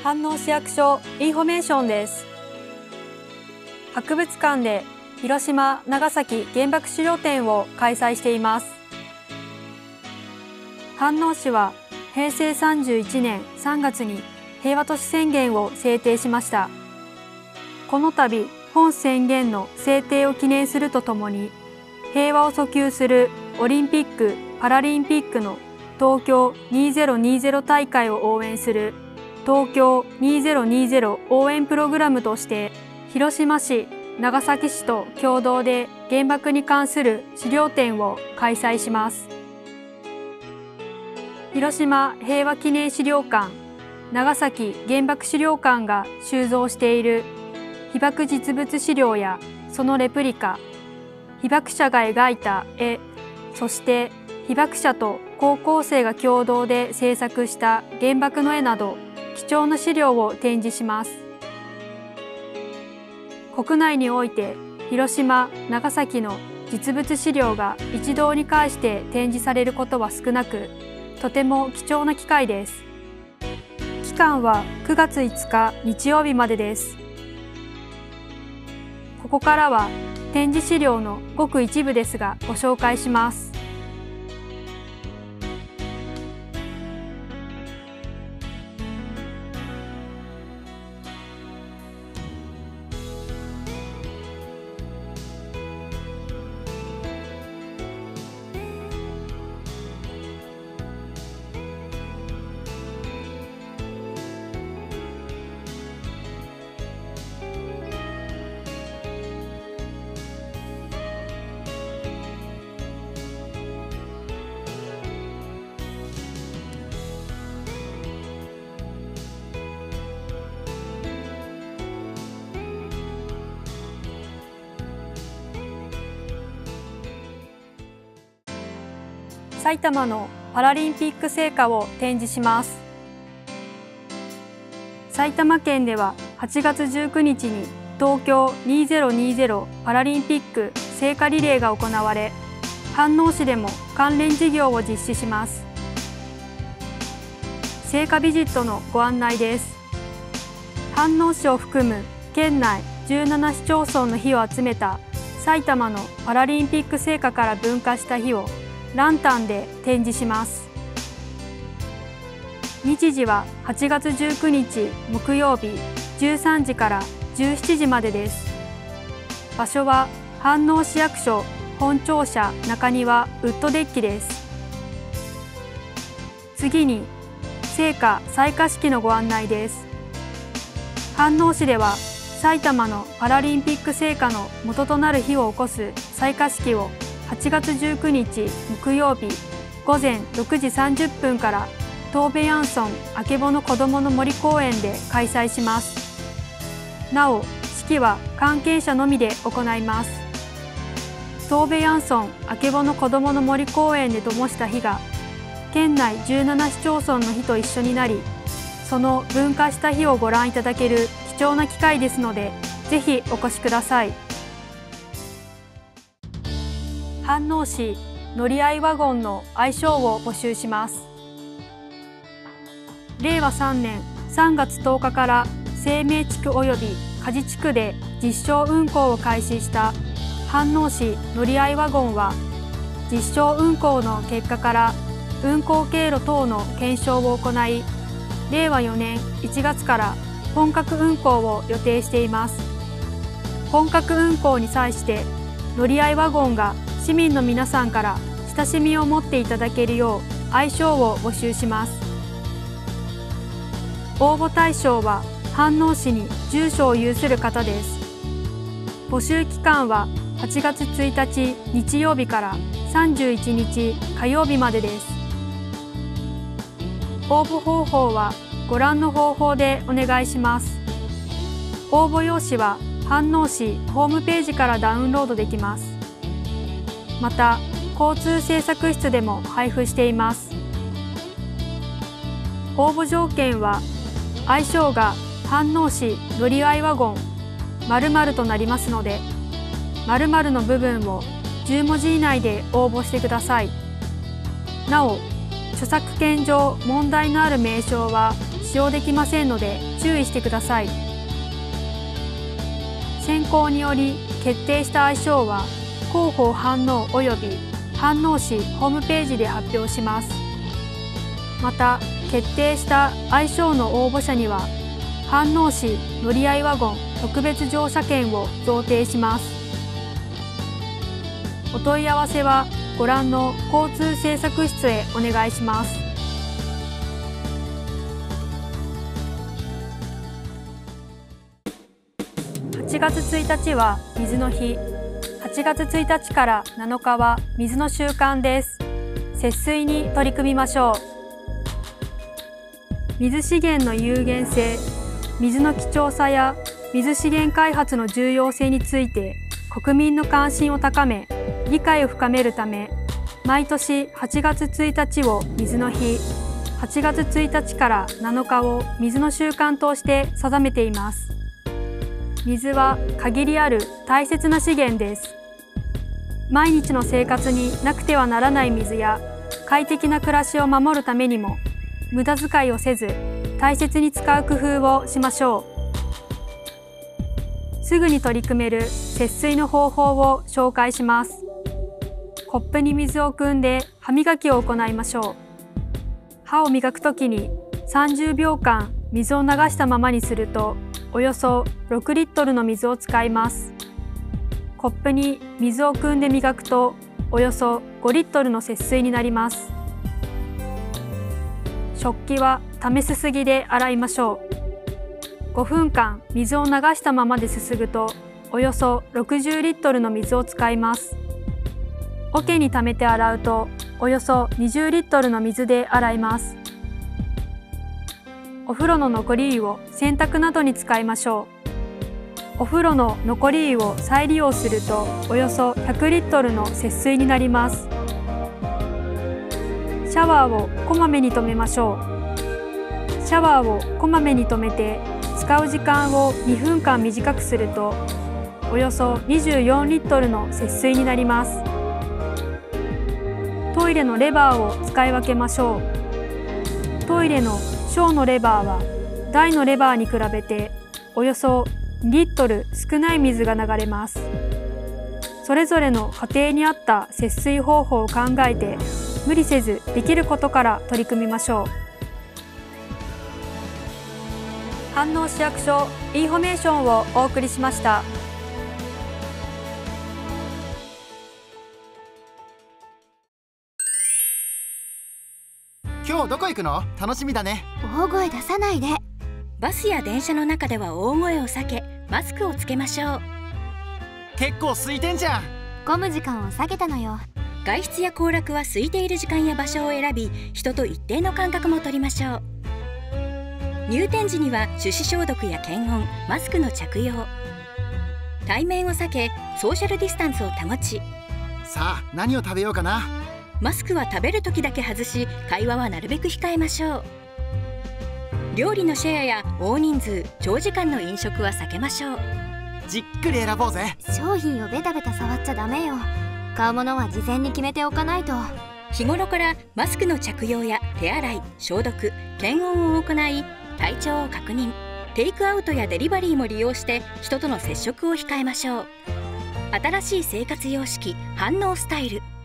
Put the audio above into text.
飯能市役所インフォメーションです。博物館で広島・長崎原爆資料展を開催しています。飯能市は平成31年3月に平和都市宣言を制定しました。この度、本宣言の制定を記念するとともに、平和を訴求するオリンピック・パラリンピックの東京2020大会を応援する東京2020応援プログラムとして、広島市、長崎市と共同で原爆に関する資料展を開催します。広島平和記念資料館、長崎原爆資料館が収蔵している被爆実物資料やそのレプリカ、被爆者が描いた絵、そして被爆者と高校生が共同で制作した原爆の絵など貴重な資料を展示します。国内において広島・長崎の実物資料が一堂に会して展示されることは少なく、とても貴重な機会です。期間は9月5日日曜日までです。ここからは展示資料のごく一部ですがご紹介します。埼玉のパラリンピック聖火を展示します。埼玉県では8月19日に東京2020パラリンピック聖火リレーが行われ、飯能市でも関連事業を実施します。聖火ビジットのご案内です。飯能市を含む県内17市町村の火を集めた埼玉のパラリンピック聖火から分化した火をランタンで展示します。日時は8月19日木曜日13時から17時までです。場所は飯能市役所本庁舎中庭ウッドデッキです。次に聖火採火式のご案内です。飯能市では埼玉のパラリンピック聖火の元となる火を起こす採火式を8月19日木曜日午前6時30分から東部ヤンソンあけぼのこどもの森公園で開催します。なお、式は関係者のみで行います。東部ヤンソンあけぼのこどもの森公園で灯した火が県内17市町村の火と一緒になり、その分化した火をご覧いただける貴重な機会ですので、ぜひお越しください。飯能市乗り合いワゴンの愛称を募集します。令和3年3月10日から生命地区及び鍛冶地区で実証運行を開始した飯能市乗り合いワゴンは、実証運行の結果から運行経路等の検証を行い、令和4年1月から本格運行を予定しています。本格運行に際して乗り合いワゴンが市民の皆さんから親しみを持っていただけるよう愛称を募集します。応募対象は飯能市に住所を有する方です。募集期間は8月1日日曜日から31日火曜日までです。応募方法はご覧の方法でお願いします。応募用紙は飯能市ホームページからダウンロードできます。また、交通政策室でも配布しています。応募条件は、愛称が飯能市乗り合いワゴン〇〇となりますので、〇〇の部分を10文字以内で応募してください。なお、著作権上問題のある名称は使用できませんので注意してください。選考により決定した愛称は広報飯能及び飯能市ホームページで発表します。また決定した愛称の応募者には飯能市乗り合いワゴン特別乗車券を贈呈します。お問い合わせはご覧の交通政策室へお願いします。8月1日は水の日。8月1日から7日は水の週間です。節水に取り組みましょう。水資源の有限性、水の貴重さや水資源開発の重要性について国民の関心を高め、理解を深めるため、毎年8月1日を水の日、8月1日から7日を水の週間として定めています。水は限りある大切な資源です。毎日の生活になくてはならない水や快適な暮らしを守るためにも無駄遣いをせず大切に使う工夫をしましょう。すぐに取り組める節水の方法を紹介します。コップに水を汲んで歯磨きを行いましょう。歯を磨くときに30秒間水を流したままにするとおよそ6リットルの水を使います。コップに水を汲んで磨くとおよそ5リットルの節水になります。食器はためすすぎで洗いましょう。5分間水を流したままですすぐとおよそ60リットルの水を使います。桶に溜めて洗うとおよそ20リットルの水で洗います。お風呂の残り湯を洗濯などに使いましょう。お風呂の残り湯を再利用するとおよそ100リットルの節水になります。シャワーをこまめに止めましょう。シャワーをこまめに止めて使う時間を2分間短くするとおよそ24リットルの節水になります。トイレのレバーを使い分けましょう。トイレの小のレバーは大のレバーに比べておよそ2リットル少ない水が流れます。それぞれの家庭に合った節水方法を考えて無理せずできることから取り組みましょう。飯能市役所インフォメーションをお送りしました。 今日どこ行くの？楽しみだね。 大声出さないで。 バスや電車の中では大声を避け、マスクをつけましょう。 結構空いてんじゃん。 混む時間を下げたのよ。 外出や行楽は空いている時間や場所を選び、人と一定の間隔も取りましょう。入店時には手指消毒や検温、マスクの着用。対面を避け、ソーシャルディスタンスを保ち。 さあ、何を食べようかな。 マスクは食べる時だけ外し、会話はなるべく控えましょう。料理のシェアや大人数、長時間の飲食は避けましょう。 じっくり選ぼうぜ。 商品をベタベタ触っちゃダメよ。買うものは事前に決めておかないと。 日頃からマスクの着用や手洗い、消毒、検温を行い、体調を確認。テイクアウトやデリバリーも利用して人との接触を控えましょう。新しい生活様式、飯能スタイル。